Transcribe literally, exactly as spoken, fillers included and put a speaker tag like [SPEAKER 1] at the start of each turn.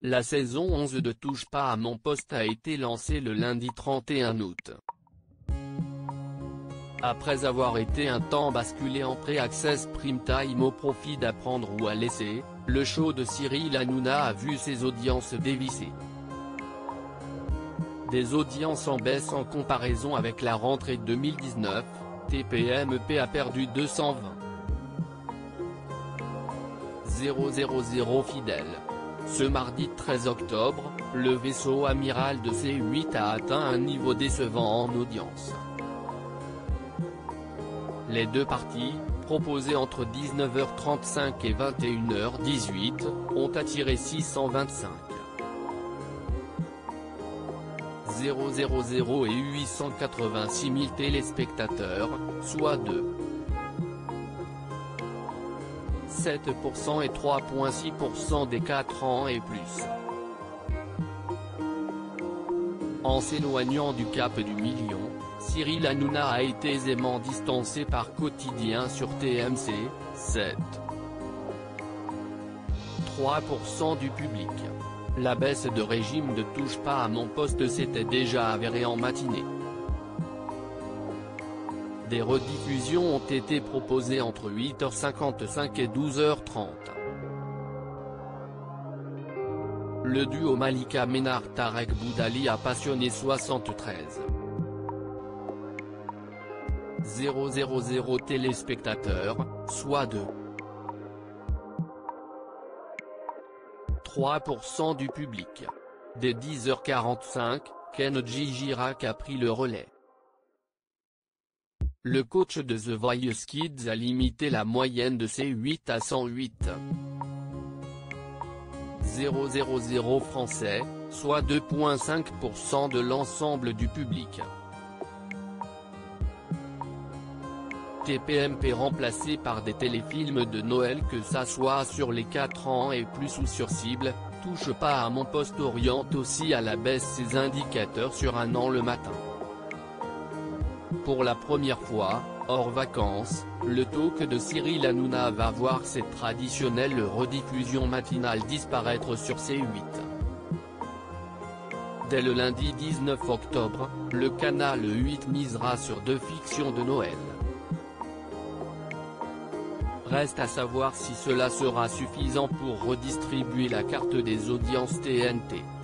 [SPEAKER 1] La saison onze de Touche pas à mon poste a été lancée le lundi trente et un août. Après avoir été un temps basculé en pré-access prime time au profit d'Apprendre ou à laisser, le show de Cyril Hanouna a vu ses audiences dévisser. Des audiences en baisse en comparaison avec la rentrée deux mille dix-neuf, T P M P a perdu deux cent vingt mille fidèles. Ce mardi treize octobre, le vaisseau amiral de C huit a atteint un niveau décevant en audience. Les deux parties, proposées entre dix-neuf heures trente-cinq et vingt et une heures dix-huit, ont attiré six cent vingt-cinq mille et huit cent quatre-vingt-six mille téléspectateurs, soit deux virgule sept pour cent et trois virgule six pour cent des quatre ans et plus. En s'éloignant du cap du million, Cyril Hanouna a été aisément distancé par Quotidien sur T M C, sept virgule trois pour cent du public. La baisse de régime de Touche pas à mon poste s'était déjà avérée en matinée. Des rediffusions ont été proposées entre huit heures cinquante-cinq et douze heures trente. Le duo Malika Ménard-Tarek Boudali a passionné soixante-treize mille téléspectateurs, soit deux virgule trois pour cent du public. Dès dix heures quarante-cinq, Kenji Girac a pris le relais. Le coach de The Voice Kids a limité la moyenne de C huit à cent huit mille français, soit deux virgule cinq pour cent de l'ensemble du public. T P M P remplacé par des téléfilms de Noël, que ça soit sur les quatre ans et plus ou sur cible, Touche pas à mon poste oriente aussi à la baisse ses indicateurs sur un an le matin. Pour la première fois, hors vacances, le talk de Cyril Hanouna va voir ses traditionnelles rediffusions matinales disparaître sur C huit. Dès le lundi dix-neuf octobre, le canal huit misera sur deux fictions de Noël. Reste à savoir si cela sera suffisant pour redistribuer la carte des audiences T N T.